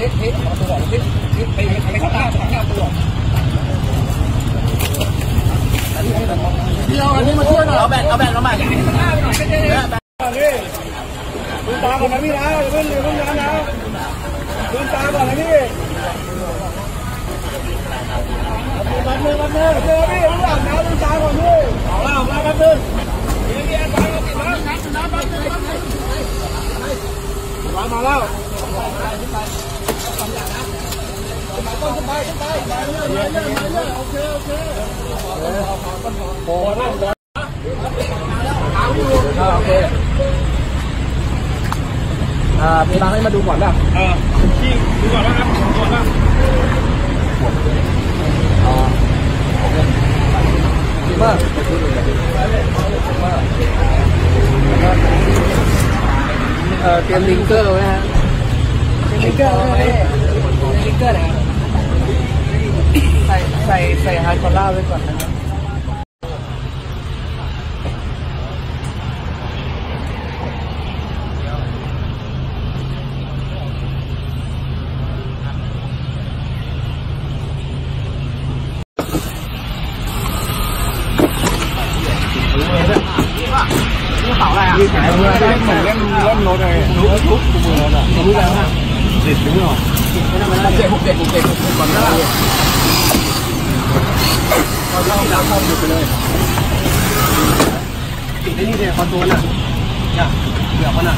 พี่เอาอันนี้มาช่วยหน่อยเอาแบตมาใหม่ดูตาก่อนนะพี่นะเพิ่งน้ำนะดูตาก่อนนะพี่รับมือเจอพี่รู้หลังนะดูตาก่อนพี่เอามาแป๊บนึงพี่แอนไปเอาติดน้ำแป๊บนึงมาแล้วขึ้นไปโอเคโอ้นั่งโอเคมีร้านให้มาดูก่อนป่ะพี่ดูก่อนนะครับดูก่อนป่ะดีมากเตรียมลิงเกอร์ไว้ฮะลิงเกอร์นะใส่ไฮคอล่าไว้ก่อนนะครับกระเป๋าอะไรอ่ะขายเงินได้เหมือนเล่นรถเลยรู้ทุกมือรถอ่ะรู้แล้วนะเด็ดรู้หรอเด็ดก่อนหน้าเลยเราเล่าน้ำเข้าหยุดไปเลยติดได้นี่เนี่ยคอนโทรลน่ะเนี่ยเดี๋ยวมันอ่ะ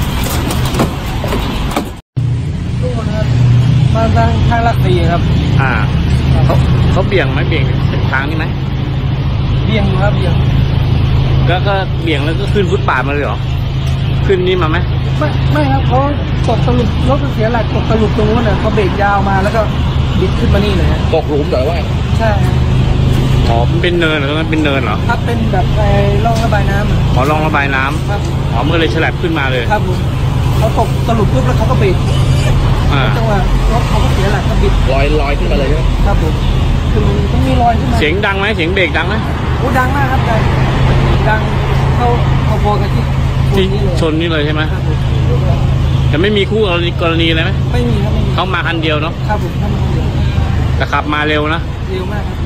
ตู้นะครับมาทางลักตีครับเขาเบี่ยงไหมเบี่ยงเส้นทางนี่ไหมเบี่ยงครับเบี่ยงก็เบี่ยงแล้วก็ขึ้นฟุตบาทมาเลยเหรอขึ้นนี่มาไหมไม่ครับเขาตกตลุรถเสียหลักตกตลุตรงนู้นน่ะเขาเบรกยาวมาแล้วก็บิดขึ้นมานี่เลยตกหลุมเหรอว่าใช่อ๋อมันเป็นเนินเหรอมันเป็นเนินเหรอครับเป็นแบบร่องระบายน้ำอ๋อร่องระบายน้ำครับอ๋อเมื่อเลยฉลับขึ้นมาเลยครับผมเขาตกตลุปุ๊บแล้วเขาก็เบรกจังหวะรถเขาก็เสียหลักก็บิดลอยขึ้นมาเลยครับผมคือต้องมีรอยขึ้นมาเสียงดังไหมเสียงเบรกดังไหมโอ้ดังมากครับดังเขาพอกันที่ชนนี่เลยใช่ไหมแต่ไม่มีคู่กรณีอะไรไหมไม่มีครับไม่มีเขามาคันเดียวเนาะครับผมเขามาคันเดียวแต่ขับมาเร็วนะเร็วมากครับ